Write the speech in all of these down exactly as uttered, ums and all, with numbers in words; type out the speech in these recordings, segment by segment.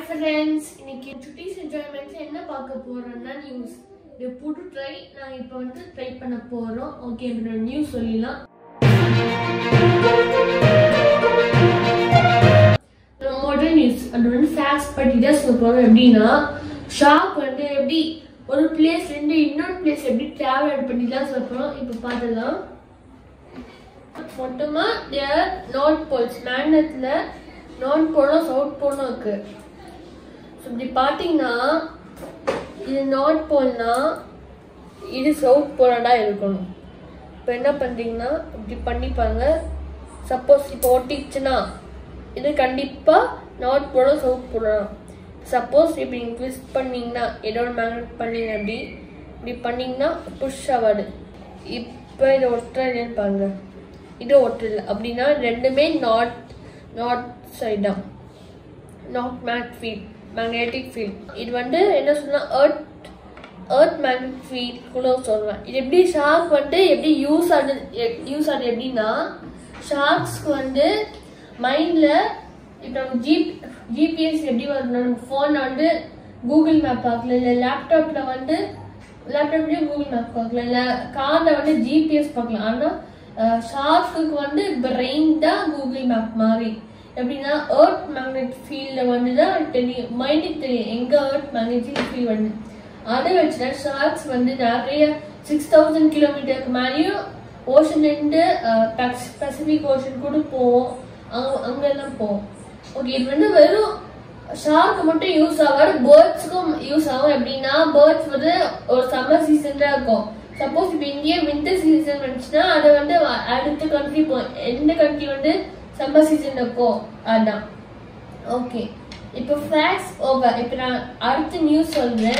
friends, இன்னைக்கு சுட்டிஸ் என்ஜாய்மெண்ட்ல என்ன பார்க்க போறோம்னா நியூஸ். இது புது ட்ரை நான் இப்போ வந்து ட்ரை பண்ண போறோம். ஓகே, இந்த நியூஸ் சொல்லலாம். மாடர்ன் நியூஸ் அது வந்து ஃபேக்ட்ஸ் பத்தி தான் சொல்ல போறோம். எப்படின்னா ஷார்க் வந்து எப்படி ஒரு பிளேஸ்ல இருந்து இன்னொரு பிளேஸ் எப்படி டிராவல் பண்ணி தான் சொல்ல போறோம். இப்போ பார்க்கலாம். மொத்தமா நார்த் போல்ஸ் மேக்னெட்ல நார்த் போலும் சவுத் போலும் இருக்கு. இப்படி பார்த்தீங்கன்னா இது நார்த் போல்னா இது சவுத் போலாடா இருக்கணும். இப்போ என்ன பண்ணுறீங்கன்னா இப்படி பண்ணிப்பாங்க. சப்போஸ் இப்போ ஒட்டிச்சுன்னா இது கண்டிப்பாக நார்த் போலும் சவுத் போலாம். சப்போஸ் இப்படி ட்விஸ்ட் பண்ணிங்கன்னா ஏதோ மேக்னெட் பண்ணீங்க அப்படி இப்படி பண்ணிங்கன்னா புஷ் ஆகாது. இப்போ இதை ஒட்டுறேன்னு பாருங்க, இது ஒட்டுறது அப்படின்னா ரெண்டுமே நார்த் நார்த் சைடு தான். North mag field magnetic field இது வந்து என்ன சொன்னால் எர்த் எர்த் மேக்னெட்டிக் ஃபீல்ட் கூட சொல்லுவேன். இது எப்படி ஷார்க் வந்து எப்படி யூஸ் ஆகுது யூஸ் ஆகுது எப்படின்னா ஷார்க்ஸ்க்கு வந்து மைண்டில் இப்போ நம்ம ஜிப் ஜிபிஎஸ் எப்படி வரணும், நம்ம ஃபோனில் வந்து கூகுள் மேப் பார்க்கலாம், இல்லை லேப்டாப்பில் வந்து லேப்டாப்லேயும் கூகுள் மேப் பார்க்கலாம், இல்லை காரில் வந்து ஜிபிஎஸ் பார்க்கலாம். ஆனால் ஷார்க்குக்கு வந்து பிரெயின் தான் கூகுள் மேப் மாதிரி. எப்படின்னா எர்த் மேக்னெட் ஃபீல்டில் வந்து தான் தெரியும், மைண்டுக்கு தெரியும் எங்கே எர்த் மேக்னெட்டிக் ஃபீல்ட் வந்து. அதை வச்சுன்னா ஷார்க்ஸ் வந்து நிறைய சிக்ஸ் தௌசண்ட் கிலோமீட்டருக்கு மேலேயும் ஓஷன்லேருந்து பசிபிக் ஓஷன் கூட போவோம், அங்கே அங்கெல்லாம் போவோம். ஓகே, இது வந்து வெறும் ஷார்க்கு மட்டும் யூஸ் ஆகாது, பேர்ட்ஸுக்கும் யூஸ் ஆகும். எப்படின்னா பேர்ட்ஸ் வந்து ஒரு சம்மர் சீசன் தான் இருக்கும். சப்போஸ் இப்போ இந்தியா வின்டர் சீசன் வந்துச்சுன்னா அதை வந்து அடுத்த கண்ட்ரி போ எந்த கண்ட்ரி வந்து சம்மர் சீசன் இருக்கும் அதுதான். ஓகே, இப்போ ஃபேக்ட்ஸ் ஓவர். இப்போ நான் அடுத்த நியூஸ் சொல்றேன்.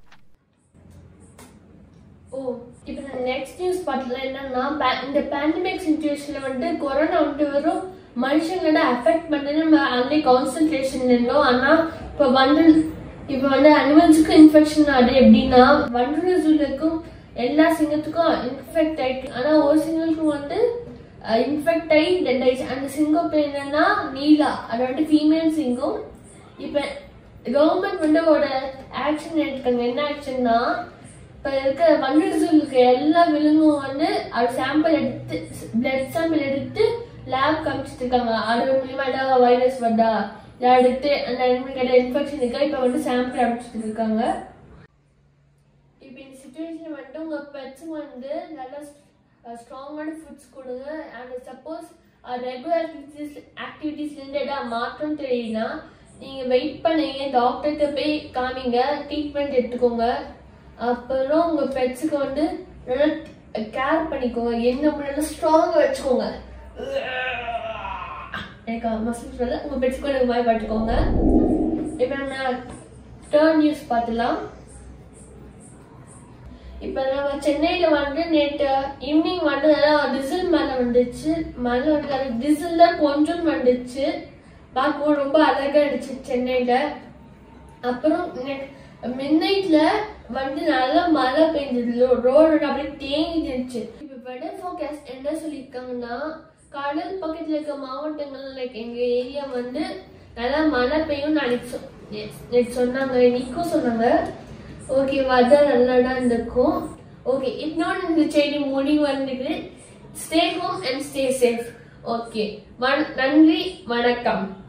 ஓ, இப்போ நான் நெக்ஸ்ட் நியூஸ் பார்த்துலாம். என்னன்னா இந்த பேண்டமிக் சிச்சுவேஷன்ல வந்து கொரோனா வந்து வெறும் மனுஷங்களோட அஃபெக்ட் பண்ணி நம்ம அங்கே கான்சன்ட்ரேஷன் இருந்தோம். ஆனால் இப்போ வந்து இப்போ வந்து அனிமல்ஸுக்கும் இன்ஃபெக்ஷன் ஆகுது. எப்படின்னா வண்டலூர் ஜூலுக்கும் எல்லா சிங்கத்துக்கும் இன்ஃபெக்ட் ஆயிட்டு, ஆனால் ஒரு சிங்கத்துக்கும் வந்து இன்ஃபெக்ட் ஆகி டெட் ஆயிடுச்சு. அந்த சிங்கம் பேர் என்னன்னா நீலா, அது வந்து ஃபீமேல் சிங்கம். இப்போ கவர்மெண்ட் வந்து ஒரு ஆக்ஷன் எடுத்துக்காங்க. என்ன ஆக்ஷன்னா இப்போ இருக்க வண்டலூர் ஜூலுக்கு எல்லா விலங்கும் வந்து அது சாம்பிள் எடுத்து பிளட் சாம்பிள் எடுத்து லேப் காமிச்சிட்டு இருக்காங்க. அது மூலியமா ஏதாவது வைரஸ் வந்தா இதை எடுத்து அந்த அனிமலுக்கு இன்ஃபெக்ஷன் இருக்கா இப்போ வந்து சாம்பிள் அனுப்பிச்சிட்டு இருக்காங்க. இப்போ இந்த சுச்சுவேஷன் வந்து உங்க பெட்ஸுக்கு வந்து நல்லா ஸ்ட்ராங்கான ஃபுட்ஸ் கொடுங்க. அண்ட் சப்போஸ் ரெகுலர் ஆக்டிவிட்டிஸ் ஆக்டிவிட்டீஸ்லேருந்து ஏதாவது மாற்றம் தெரியுதுன்னா நீங்கள் வெயிட் பண்ணுங்க, டாக்டர்கிட்ட போய் காமிங்க, ட்ரீட்மெண்ட் எடுத்துக்கோங்க. அப்புறம் உங்கள் பெட்ஸுக்கு வந்து நல்லா கேர் பண்ணிக்கோங்க, என்ன நல்லா ஸ்ட்ராங்காக வச்சுக்கோங்க. எனக்கு மசில் சொல்ல உங்கள் பெட்ஸுக்கு எனக்கு மாதிரி பார்த்துக்கோங்க. இப்போ நான் டர்ன் நியூஸ் பார்த்துலாம். இப்போ நம்ம சென்னையில் வந்து நேற்று ஈவினிங் வந்து நல்லா டிசல் மழை வந்துச்சு. மழை வந்து அது டிசல் தான் கொஞ்சம் வந்துச்சு, பார்க்கவும் ரொம்ப அழகாக இருந்துச்சு சென்னையில். அப்புறம் மிட் நைட்ல வந்து நல்லா மழை பெஞ்சது, ரோடு அப்படியே தேங்கிட்டு இருந்துச்சு. இப்போ வெதர் ஃபோர்காஸ்ட் என்ன சொல்லியிருக்காங்கன்னா கடல் பக்கத்தில் இருக்க மாவட்டங்கள் லைக் எங்கள் ஏரியா வந்து நல்லா மழை பெய்யும் நினைச்சோம் சொன்னாங்க, இன்னைக்கும் சொன்னாங்க. ஓகே, வெதர் நல்லாடா இருக்கும். ஓகே, இன்னொன்று இந்த செய்தி முடிவு வந்துட்டு stay home and stay safe. Okay, நன்றி, வணக்கம்.